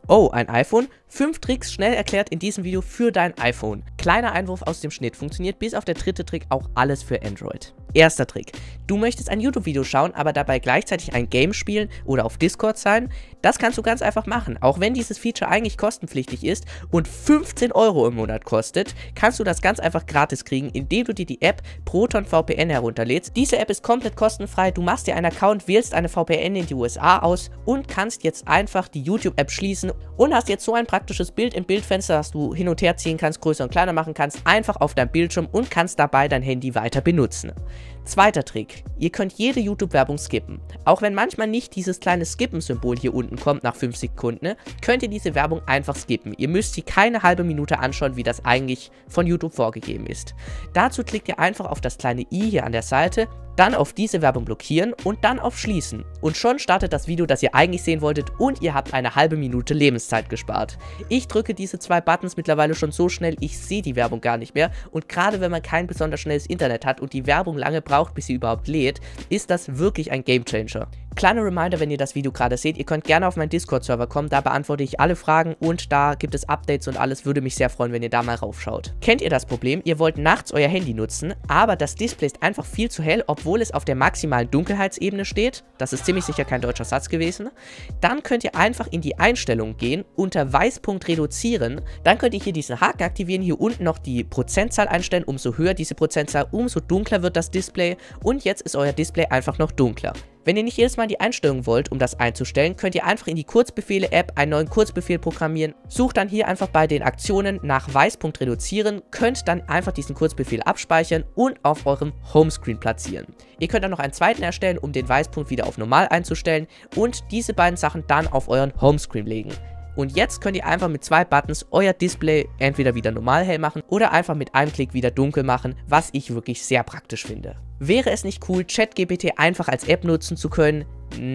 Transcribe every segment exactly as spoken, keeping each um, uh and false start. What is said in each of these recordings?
Oh, ein iPhone? fünf Tricks schnell erklärt in diesem Video für dein iPhone. Kleiner Einwurf aus dem Schnitt, funktioniert bis auf der dritte Trick auch alles für Android. Erster Trick. Du möchtest ein YouTube-Video schauen, aber dabei gleichzeitig ein Game spielen oder auf Discord sein? Das kannst du ganz einfach machen. Auch wenn dieses Feature eigentlich kostenpflichtig ist und fünfzehn Euro im Monat kostet, kannst du das ganz einfach gratis kriegen, indem du dir die App ProtonVPN herunterlädst. Diese App ist komplett kostenfrei. Du machst dir einen Account, wählst eine V P N in die U S A aus und kannst jetzt einfach die YouTube-App schließen und hast jetzt so ein praktisches Bild im Bildfenster, das du hin und her ziehen kannst, größer und kleiner machen kannst, einfach auf deinem Bildschirm und kannst dabei dein Handy weiter benutzen. Zweiter Trick. Ihr könnt jede YouTube-Werbung skippen. Auch wenn manchmal nicht dieses kleine Skippen-Symbol hier unten kommt nach fünf Sekunden, könnt ihr diese Werbung einfach skippen. Ihr müsst sie keine halbe Minute anschauen, wie das eigentlich von YouTube vorgegeben ist. Dazu klickt ihr einfach auf das kleine i hier an der Seite, dann auf diese Werbung blockieren und dann auf Schließen. Und schon startet das Video, das ihr eigentlich sehen wolltet und ihr habt eine halbe Minute Lebenszeit gespart. Ich drücke diese zwei Buttons mittlerweile schon so schnell, ich sehe die Werbung gar nicht mehr. Und gerade wenn man kein besonders schnelles Internet hat und die Werbung lange braucht, bis sie überhaupt lädt, ist das wirklich ein Gamechanger. Kleiner Reminder, wenn ihr das Video gerade seht, ihr könnt gerne auf meinen Discord-Server kommen, da beantworte ich alle Fragen und da gibt es Updates und alles, würde mich sehr freuen, wenn ihr da mal raufschaut. Kennt ihr das Problem? Ihr wollt nachts euer Handy nutzen, aber das Display ist einfach viel zu hell, obwohl es auf der maximalen Dunkelheitsebene steht. Das ist ziemlich sicher kein deutscher Satz gewesen. Dann könnt ihr einfach in die Einstellungen gehen, unter Weißpunkt reduzieren, dann könnt ihr hier diesen Haken aktivieren, hier unten noch die Prozentzahl einstellen, umso höher diese Prozentzahl, umso dunkler wird das Display und jetzt ist euer Display einfach noch dunkler. Wenn ihr nicht jedes Mal die Einstellung wollt, um das einzustellen, könnt ihr einfach in die Kurzbefehle-App einen neuen Kurzbefehl programmieren. Sucht dann hier einfach bei den Aktionen nach Weißpunkt reduzieren, könnt dann einfach diesen Kurzbefehl abspeichern und auf eurem Homescreen platzieren. Ihr könnt dann noch einen zweiten erstellen, um den Weißpunkt wieder auf normal einzustellen und diese beiden Sachen dann auf euren Homescreen legen. Und jetzt könnt ihr einfach mit zwei Buttons euer Display entweder wieder normal hell machen oder einfach mit einem Klick wieder dunkel machen, was ich wirklich sehr praktisch finde. Wäre es nicht cool, ChatGPT einfach als App nutzen zu können?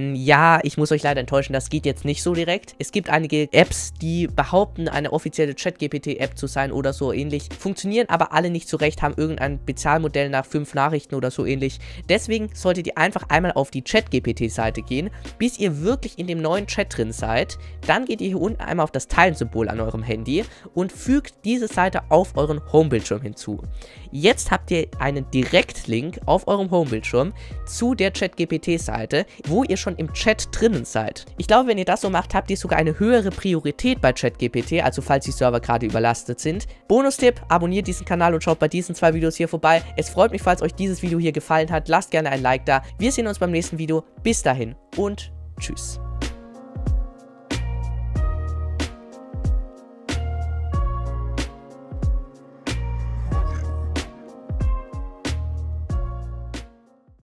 Ja, ich muss euch leider enttäuschen, das geht jetzt nicht so direkt. Es gibt einige Apps, die behaupten, eine offizielle ChatGPT-App zu sein oder so ähnlich, funktionieren aber alle nicht so recht, haben irgendein Bezahlmodell nach fünf Nachrichten oder so ähnlich. Deswegen solltet ihr einfach einmal auf die ChatGPT-Seite gehen, bis ihr wirklich in dem neuen Chat drin seid. Dann geht ihr hier unten einmal auf das Teilen-Symbol an eurem Handy und fügt diese Seite auf euren Homebildschirm hinzu. Jetzt habt ihr einen Direktlink auf eurem Homebildschirm zu der ChatGPT-Seite, wo ihr schon im Chat drinnen seid. Ich glaube, wenn ihr das so macht, habt ihr sogar eine höhere Priorität bei ChatGPT, also falls die Server gerade überlastet sind. Bonustipp, abonniert diesen Kanal und schaut bei diesen zwei Videos hier vorbei. Es freut mich, falls euch dieses Video hier gefallen hat. Lasst gerne ein Like da. Wir sehen uns beim nächsten Video. Bis dahin und tschüss.